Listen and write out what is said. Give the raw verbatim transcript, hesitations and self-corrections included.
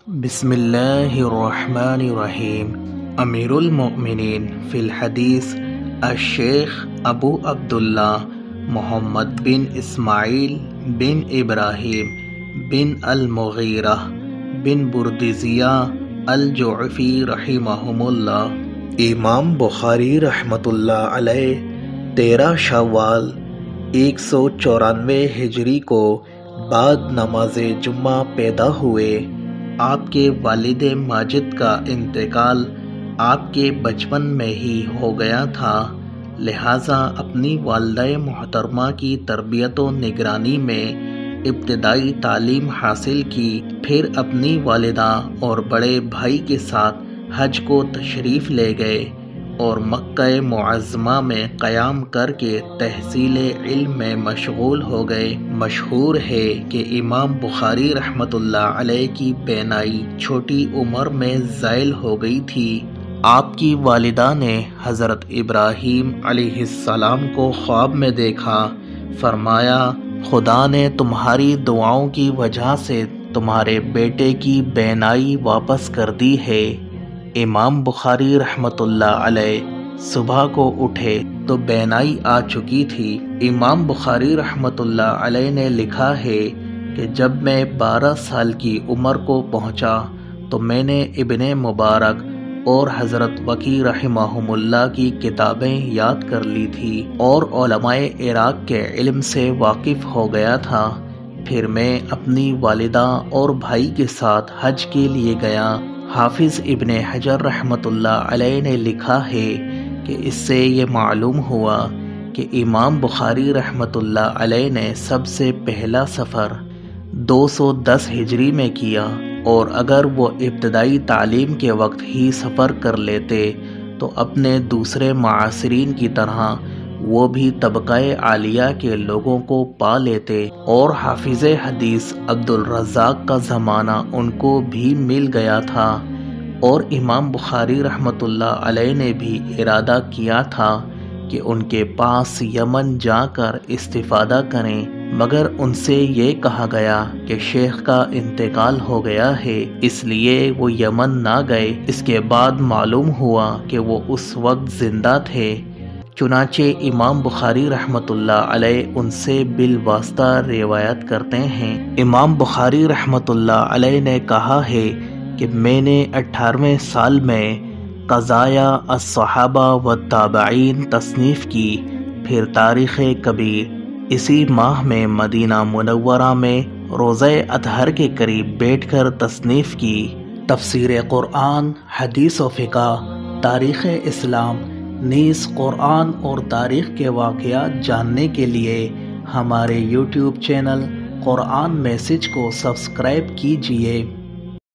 بسم اللہ الرحمن الرحیم۔ امیر المؤمنین فی الحدیث الشیخ ابو عبداللہ محمد بن اسماعیل بن ابراہیم بن المغیرہ بن بردزیہ الجعفی رحمہم اللہ۔ امام بخاری رحمۃ اللہ علیہ تیرہ شوال ایک سو چورانوے ہجری کو بعد نماز جمعہ پیدا ہوئے۔ آپ کے والد ماجد کا انتقال آپ کے بچپن میں ہی ہو گیا تھا، لہٰذا اپنی والدہ محترمہ کی تربیت و نگرانی میں ابتدائی تعلیم حاصل کی، پھر اپنی والدہ اور بڑے بھائی کے ساتھ حج کو تشریف لے گئے اور مکہ معظمہ میں قیام کر کے تحصیل علم میں مشغول ہو گئے۔ مشہور ہے کہ امام بخاری رحمۃ اللہ علیہ کی بینائی چھوٹی عمر میں زائل ہو گئی تھی۔ آپ کی والدہ نے حضرت ابراہیم علیہ السلام کو خواب میں دیکھا، فرمایا خدا نے تمہاری دعاؤں کی وجہ سے تمہارے بیٹے کی بینائی واپس کر دی ہے۔ امام بخاری رحمۃ اللہ علیہ صبح کو اٹھے تو بینائی آ چکی تھی۔ امام بخاری رحمۃ اللہ علیہ نے لکھا ہے کہ جب میں بارہ سال کی عمر کو پہنچا تو میں نے ابن مبارک اور حضرت وکی رحمہم اللہ کی کتابیں یاد کر لی تھی اور علماء عراق کے علم سے واقف ہو گیا تھا۔ پھر میں اپنی والدہ اور بھائی کے ساتھ حج کے لیے گیا۔ حافظ ابن حجر رحمۃ اللہ علیہ نے لکھا ہے کہ اس سے یہ معلوم ہوا کہ امام بخاری رحمۃ اللہ علیہ نے سب سے پہلا سفر دو سو دس ہجری میں کیا، اور اگر وہ ابتدائی تعلیم کے وقت ہی سفر کر لیتے تو اپنے دوسرے معاصرین کی طرح وہ بھی طبقہ عالیہ کے لوگوں کو پا لیتے، اور حافظ حدیث عبد الرزاق کا زمانہ ان کو بھی مل گیا تھا، اور امام بخاری رحمۃ اللہ علیہ نے بھی ارادہ کیا تھا کہ ان کے پاس یمن جا کر استفادہ کریں، مگر ان سے یہ کہا گیا کہ شیخ کا انتقال ہو گیا ہے، اس لیے وہ یمن نہ گئے۔ اس کے بعد معلوم ہوا کہ وہ اس وقت زندہ تھے، چنانچہ امام بخاری رحمۃ اللہ علیہ ان سے بالواسطہ روایت کرتے ہیں۔ امام بخاری رحمۃ اللہ علیہ نے کہا ہے کہ میں نے اٹھارہویں سال میں قضایا الصحابہ والتابعین تصنیف کی، پھر تاریخ کبیر اسی ماہ میں مدینہ منورہ میں روضہ اطہر کے قریب بیٹھ کر تصنیف کی۔ تفسیر قرآن، حدیث و فقہ، تاریخ اسلام نیز قرآن اور تاریخ کے واقعات جاننے کے لیے ہمارے یوٹیوب چینل قرآن میسج کو سبسکرائب کیجیے۔